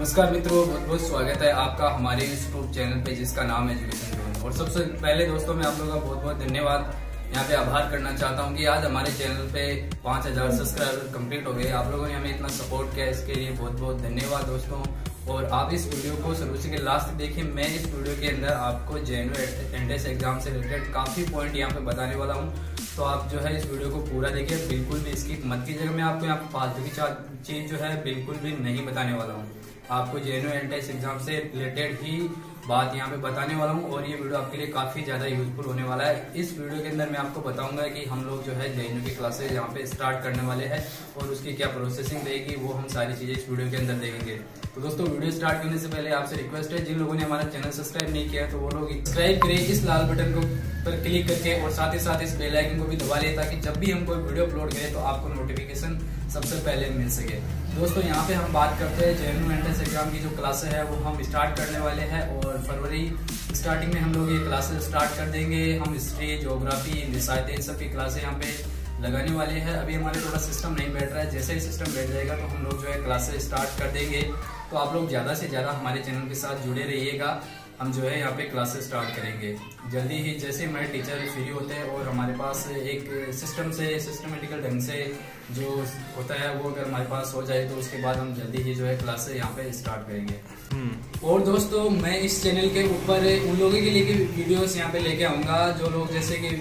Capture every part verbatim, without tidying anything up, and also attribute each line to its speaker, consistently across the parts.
Speaker 1: नमस्कार मित्रों, बहुत बहुत स्वागत है आपका हमारे यूट्यूब चैनल पे जिसका नाम है जून। और सबसे पहले दोस्तों मैं आप लोगों का बहुत बहुत धन्यवाद यहाँ पे आभार करना चाहता हूँ कि आज हमारे चैनल पे पाँच हजार सब्सक्राइबर कंप्लीट हो गए। आप लोगों ने हमें इतना सपोर्ट किया, इसके लिए बहुत बहुत धन्यवाद दोस्तों। और आप इस वीडियो को शुरू से लास्ट तक देखिए। मैं इस वीडियो के अंदर आपको जेन्यू एंट्रेंस एग्जाम से रिलेटेड काफी पॉइंट यहाँ पे बताने वाला हूँ, तो आप जो है इस वीडियो को पूरा देखिए, बिल्कुल भी स्किप मत कीजिएगा। मैं आपको यहाँ पे फालतू की चीज जो है बिल्कुल भी नहीं बताने वाला हूँ, आपको जेन्यू एंट्रेंस एग्जाम से रिलेटेड ही बात यहाँ पे बताने वाला हूँ। और ये वीडियो आपके लिए काफी ज्यादा यूजफुल होने वाला है। इस वीडियो के अंदर मैं आपको बताऊंगा कि हम लोग जो है जेन्यू की क्लासेज यहाँ पे स्टार्ट करने वाले हैं और उसकी क्या प्रोसेसिंग रहेगी, वो हम सारी चीजें इस वीडियो के अंदर देखेंगे। तो दोस्तों वीडियो स्टार्ट करने से पहले आपसे रिक्वेस्ट है, जिन लोगों ने हमारा चैनल सब्सक्राइब नहीं किया तो वो लोग सब्सक्राइब करें इस लाल बटन को पर क्लिक करके, और साथ ही साथ इस बेल आइकन को भी दबा लें ताकि जब भी हम कोई वीडियो अपलोड करें तो आपको नोटिफिकेशन सबसे पहले मिल सके। दोस्तों यहाँ पे हम बात करते हैं जेन्यू एंट्रेंस एग्जाम की जो क्लासेस है वो हम स्टार्ट करने वाले हैं, और फरवरी स्टार्टिंग में हम लोग ये क्लासेस स्टार्ट कर देंगे। हम हिस्ट्री, ज्योग्राफी, इंग्लिश, इन सब की क्लासेस यहाँ पे लगाने वाले हैं। अभी हमारे थोड़ा सिस्टम नहीं बैठ रहा है, जैसे ही सिस्टम बैठ जाएगा तो हम लोग जो है क्लासेस स्टार्ट कर देंगे। तो आप लोग ज्यादा से ज्यादा हमारे चैनल के साथ जुड़े रहिएगा। हम जो है यहाँ पे क्लासेस स्टार्ट करेंगे जल्दी ही, जैसे हमारे टीचर फ्री होते हैं और हमारे पास एक सिस्टम से सिस्टमेटिकल ढंग से जो होता है वो अगर हमारे पास हो जाए तो उसके बाद हम जल्दी ही जो है क्लासेस यहाँ पे स्टार्ट करेंगे। और दोस्तों मैं इस चैनल के ऊपर उन लोगों के लिए वीडियोस यहाँ पे लेके आऊंगा जो लोग जैसे कि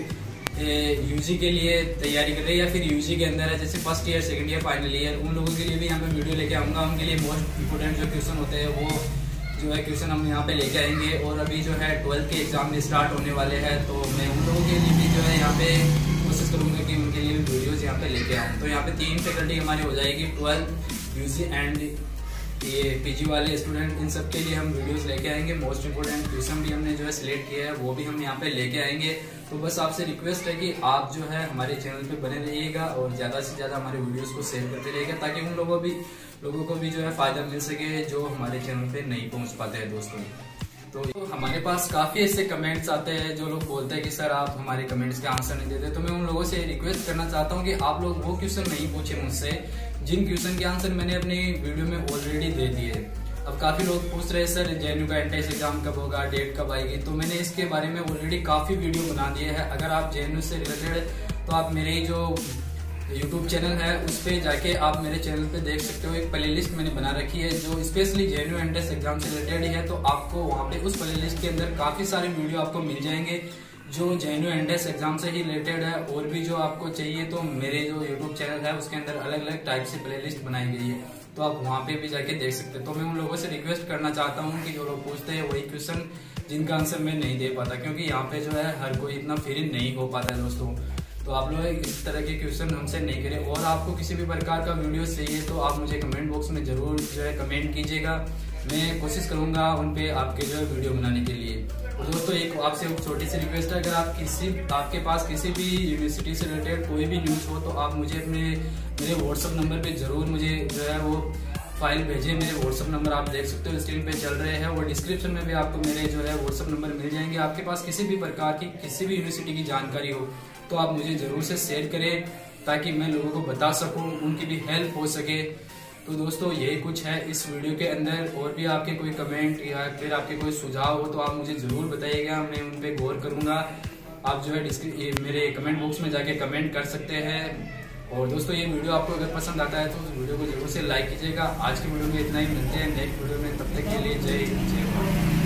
Speaker 1: यूजी के लिए तैयारी कर रहे हैं या फिर यूजी के अंदर है, जैसे first year, second year, final year, उन लोगों के लिए भी यहाँ पे वीडियो लेके आऊंगा। उनके लिए मोस्ट इम्पोर्टेंट जो क्वेश्चन होते हैं वो जो है क्वेश्चन हम यहाँ पे लेके आएंगे। और अभी जो है ट्वेल्थ के एग्जाम भी स्टार्ट होने वाले हैं, तो मैं उन लोगों के लिए भी जो है यहाँ पे कोशिश करूंगा कि उनके लिए भी वीडियोस यहाँ पे लेके आऊँ। तो यहाँ पे तीन फैकल्टी हमारी हो जाएगी, ट्वेल्थ, यूजी एंड ये पीजी वाले स्टूडेंट, इन सब के लिए हम वीडियोस लेके आएंगे। मोस्ट इम्पोर्टेंट क्वेश्चन भी हमने जो है सिलेक्ट किया है वो भी हम यहाँ पे लेके आएंगे। तो बस आपसे रिक्वेस्ट है कि आप जो है हमारे चैनल पे बने रहिएगा और ज्यादा से ज्यादा हमारे वीडियोस को शेयर करते रहिएगा ताकि उन लोगों भी लोगों को भी जो है फायदा मिल सके जो हमारे चैनल पे नहीं पहुंच पाते हैं दोस्तों। तो हमारे पास काफी ऐसे कमेंट्स आते हैं जो लोग बोलते हैं कि सर आप हमारे कमेंट्स के आंसर नहीं देते। तो मैं उन लोगों से रिक्वेस्ट करना चाहता हूँ कि आप लोग वो क्वेश्चन नहीं पूछे मुझसे जिन क्वेश्चन के आंसर मैंने अपनी वीडियो में ऑलरेडी दे दिए। अब काफी लोग पूछ रहे हैं सर जेन्यू का एंट्रेंस एग्जाम कब होगा, डेट कब आएगी, तो मैंने इसके बारे में ऑलरेडी काफी वीडियो बना दिए हैं। अगर आप जेन्यू से रिलेटेड तो आप मेरे जो यूट्यूब चैनल है उस पे जाके आप मेरे चैनल पे देख सकते हो। एक प्लेलिस्ट मैंने बना रखी है जो स्पेशली जेन्यू एंट्रेंस एग्जाम से रिलेटेड है, तो आपको वहाँ पे उस प्लेलिस्ट के अंदर काफी सारे वीडियो आपको मिल जाएंगे जो जेन्यू एंट्रेंस एग्जाम से ही रिलेटेड है। और भी जो आपको चाहिए तो मेरे जो यूट्यूब चैनल है उसके अंदर अलग अलग टाइप से प्लेलिस्ट बनाई गई है, तो आप वहाँ पे भी जाके देख सकते हैं। तो मैं उन लोगों से रिक्वेस्ट करना चाहता हूँ कि जो लोग पूछते हैं वही क्वेश्चन जिनका आंसर मैं नहीं दे पाता, क्योंकि यहाँ पे जो है हर कोई इतना फ्री नहीं हो पाता है दोस्तों। तो आप लोग इस तरह के क्वेश्चन हमसे नहीं करें। और आपको किसी भी प्रकार का वीडियो चाहिए तो आप मुझे कमेंट बॉक्स में जरूर जो है कमेंट कीजिएगा, मैं कोशिश करूंगा उन पे आपके जो है वीडियो बनाने के लिए। तो दोस्तों एक आपसे एक छोटी सी रिक्वेस्ट है, अगर आप किसी आपके पास किसी भी यूनिवर्सिटी से रिलेटेड कोई भी न्यूज हो तो आप मुझे अपने मेरे व्हाट्सअप नंबर पे जरूर मुझे जो है वो फाइल भेजिए। मेरे व्हाट्सअप नंबर आप देख सकते हो स्क्रीन पे चल रहे हैं, और डिस्क्रिप्शन में भी आपको मेरे जो है व्हाट्सअप नंबर मिल जाएंगे। आपके पास किसी भी प्रकार की किसी भी यूनिवर्सिटी की जानकारी हो तो आप मुझे जरूर से शेयर करें ताकि मैं लोगों को बता सकूं, उनकी भी हेल्प हो सके। तो दोस्तों यही कुछ है इस वीडियो के अंदर। और भी आपके कोई कमेंट या फिर आपके कोई सुझाव हो तो आप मुझे जरूर बताइएगा, मैं उन पे गौर करूंगा। आप जो है मेरे कमेंट बॉक्स में जाके कमेंट कर सकते हैं। और दोस्तों ये वीडियो आपको अगर पसंद आता है तो वीडियो को जरूर से लाइक कीजिएगा। आज की वीडियो में इतना ही, मिलते हैं नेक्स्ट वीडियो में, तब तक के लिए जय हिंद, जय भारत।